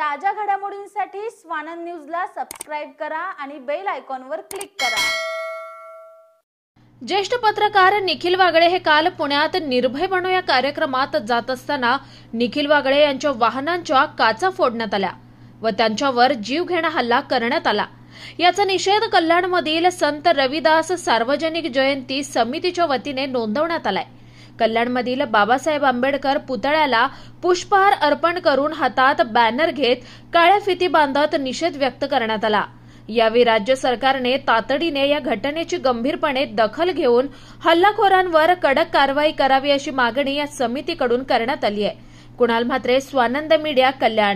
ताज्या घडामोडींसाठी स्वानंद न्यूजला सबस्क्राइब करा आणि बेल आयकॉनवर क्लिक करा। ज्येष्ठ पत्रकार निखिल वागळे हे काल पुण्यात निर्भय बनो या कार्यक्रमात जात असताना निखिल वागळे यांच्या वाहनांच्या काचा फोडण्यात आल्या व त्यांच्यावर जीवघेणा हल्ला करण्यात आला। याचा निषेध कल्याणमधील संत रविदास सार्वजनिक जयंती समितीच्या वतीने नोंदवण्यात आलाय। कल्याणमधील बाबासाहेब आंबेडकर पुतळ्याला पुष्पहार अर्पण करून हातात बॅनर घेत काळ्या फिती बांधत निषेध व्यक्त करण्यात आला। यावेळी राज्य सरकारने तातडीने या घटनेची गंभीरपणे दखल घेऊन हल्लाखोरांवर कडक कारवाई करावी अशी मागणी या समितीकडून करण्यात आली आहे। कुणाल म्हात्रे, स्वानंद मीडिया, कल्याण।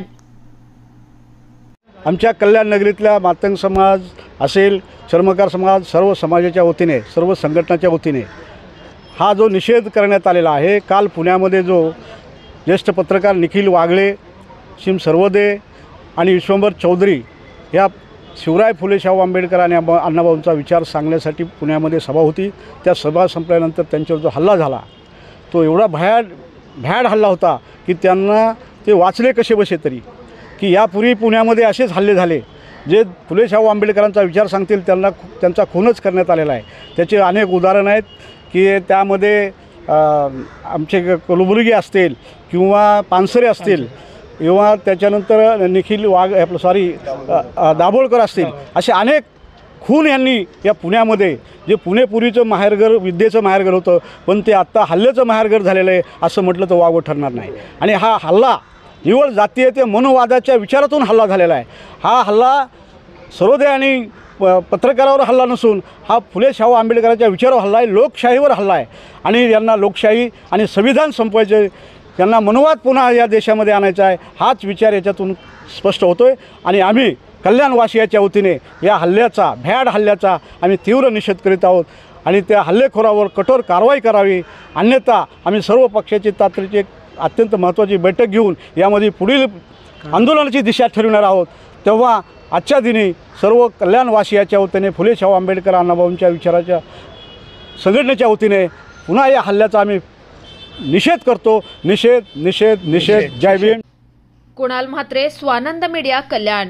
आमच्या कल्याण नगरीतल्या मातंग समाज असेल, चर्मकार समाज, सर्व समाजाच्या वतीने, सर्व संघटनाच्या वतीने हा जो निषेध करण्यात आलेला आहे। काल पुण्यामध्ये जो ज्येष्ठ पत्रकार निखिल वागळे, शिम सर्वदे आणि विश्वंभर चौधरी या शिवराय फुले शाहू आंबेडकर आणि अण्णाभाऊंचा विचार सांगण्यासाठी पुण्यामध्ये सभा होती। त्या सभा संपल्यानंतर त्यांच्यावर जो हल्ला झाला तो एवढा भयाड हल्ला होता की त्यांना ते वाचले कसे बसे तरी, की यापूर्वी पुण्यामध्ये असेच हल्ले झाले जे फुले शाहू आंबेडकरांचा विचार सांगतील त्यांचा खूनच करण्यात आलेला आहे। त्याचे अनेक उदाहरण आहेत की त्यामध्ये आमचे कलबुर्गी असतील किंवा पानसरे असतील किंवा त्याच्यानंतर निखिल दाभोळकर असतील, असे अनेक खून यांनी या पुण्यामध्ये, जे पुणेपुरीचं माहेरघर, विद्येचं माहेरघर होतं, पण ते आत्ता हल्ल्याचं माहेरघर झालेलं आहे असं म्हटलं तर वावगं ठरणार नाही। आणि हा हल्ला निवळ जातीय ते मनोवादाच्या विचारातून हल्ला झालेला आहे। हा हल्ला सर्वोदय आणि पत्रकारावर हल्ला नसून हा फुले शाहू आंबेडकरांच्या विचारावर हल्ला आहे, लोकशाहीवर हल्ला आहे। आणि यांना लोकशाही आणि संविधान संपवायचे, त्यांना मनोवाद पुन्हा या देशामध्ये आणायचा आहे, हाच विचार याच्यातून स्पष्ट होतोय। आणि आम्ही कल्याणवासियाच्या वतीने या हल्ल्याचा, भ्याड हल्ल्याचा आम्ही तीव्र निषेध करीत आहोत आणि त्या हल्लेखोरावर कठोर कारवाई करावी, अन्यथा आम्ही सर्व पक्षाची तातडीची एक अत्यंत महत्त्वाची बैठक घेऊन यामध्ये पुढील आंदोलनाची दिशा ठरविणार आहोत। तेव्हा आजच्या दिनी सर्व कल्याणवासियाच्या वतीने, फुले शाहू आंबेडकर अण्णाभाऊंच्या विचाराच्या संघटनेच्या वतीने पुन्हा या हल्ल्याचा आम्ही निषेध करतो। निषेध निषेध निषेध। जय भीम। कुणाल म्हात्रे, स्वानंद मीडिया, कल्याण।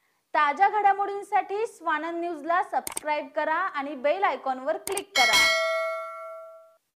ताज्या घडामोडींसाठी स्वानंद न्यूजला सबस्क्राइब करा आणि बेल आयकॉनवर क्लिक करा।